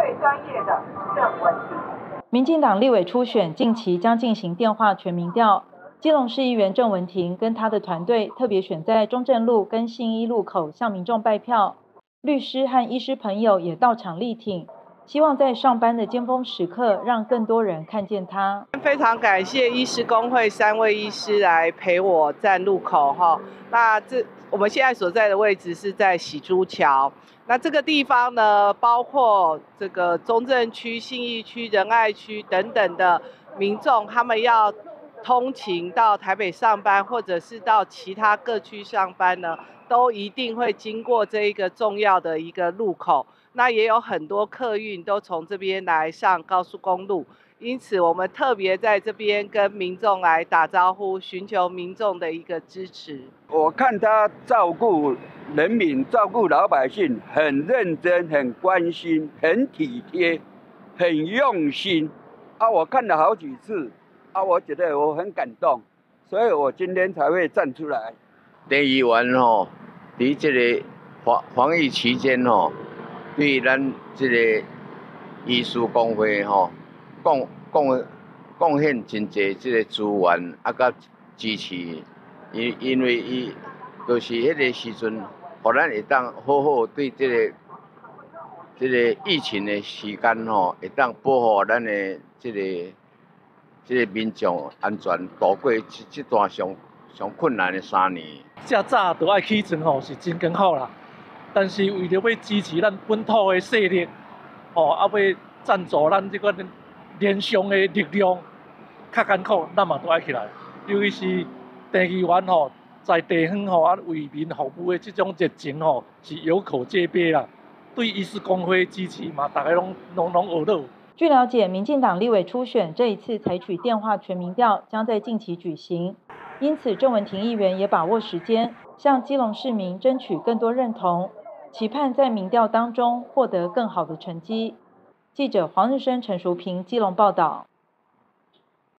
最专业的郑文婷。 民进党立委初选近期将进行电话全民调，基隆市议员郑文婷跟他的团队特别选在中正路跟信义路口向民众拜票，律师和医师朋友也到场力挺，希望在上班的尖峰时刻让更多人看见他。 非常感谢医师公会3位医师来陪我站路口哈。那我们现在所在的位置是在喜珠桥。那这个地方呢，包括这个中正区、信义区、仁爱区等等的民众，他们要通勤到台北上班，或者是到其他各区上班呢，都一定会经过这一个重要的一个路口。那也有很多客运都从这边来上高速公路，因此我们特别在这边跟民众来打招呼，寻求民众的一个支持。 我看他照顾人民、照顾老百姓，很认真、很关心、很体贴、很用心啊！我看了好几次啊，我觉得我很感动，所以我今天才会站出来。 第一员吼，在这个防疫期间吼，对咱这个医师公会吼，贡献真侪这个资源啊，甲支持，因为伊就是迄个时阵，互咱会当好好对这个疫情的时间吼，会当保护咱的这个民众安全度过这段上困难的3年。 遮早就爱起床吼，是真刚好啦。但是为了要支持咱本土的势力，吼，啊要赞助咱这个连上的力量，较艰苦，咱嘛都爱起来。尤其是地议员吼，在地方吼啊为民服务的这种热情吼，是有口皆碑啦。对医师公会支持嘛，大家拢学到。 据了解，民进党立委初选这一次采取电话全民调，将在近期举行。因此，郑文婷议员也把握时间，向基隆市民争取更多认同，期盼在民调当中获得更好的成绩。记者黄日升、陈淑平基隆报道。